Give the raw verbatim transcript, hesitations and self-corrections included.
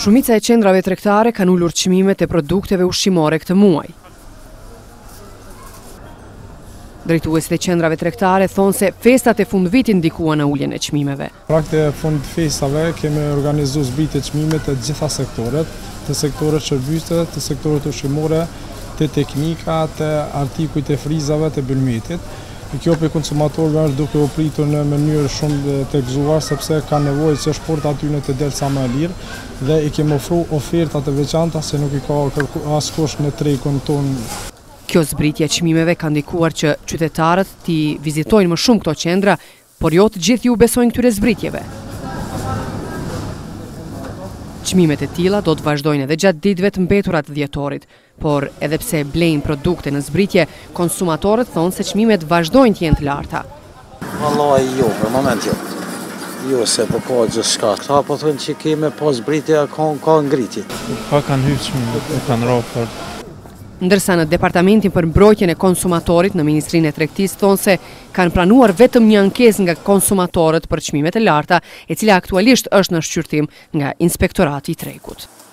Shumica e qendrave tregtare kanë ulur çmimet e produkteve ushqimore këtë muaj. Drejtuesit e qendrave tregtare thonë se festat e fundvitit ndikuan në uljen e çmimeve. Prakte e fund festave kemi organizuar zbritje çmime të gjitha sektoret, të sektoret shërbyse, të sektoret ushqimore, të teknika, të artikujt e frizave, të bëlmetit. Kjo për konsumatorëve është duke u pritur në mënyrë shumë të gëzuar sepse ka nevojë që shporta aty në të delë sa më lirë dhe i kemi ofruar oferta të veçanta se nuk i ka askush në tregun tonë. Kjo zbritje e çmimeve ka ndikuar që qytetarët t'i vizitojnë më shumë këto qendra, por jo të gjithë ju besojnë këtyre zbritjeve. Çmimet e tilla do të vazhdojnë edhe gjatë ditëve të mbetura të dhjetorit, por edhe pse blejnë produkte në zbritje, konsumatorët thonë se çmimet vazhdojnë të jenë të larta. Vallahi jo, për moment jo. Jo, se po ka gjithçka. Sa po thonë që kemi pas zbritje, ka, ka ngritje. Pa kanë hyrë çmimet, kanë rrofur. Ndërsa në Departamentin për mbrojtjen e konsumatorit në Ministrinë e Tregtisë thonë se kanë pranuar vetëm një ankesë nga konsumatorët për çmimet e larta, e cila aktualisht është në shqyrtim nga Inspektorati i Tregut.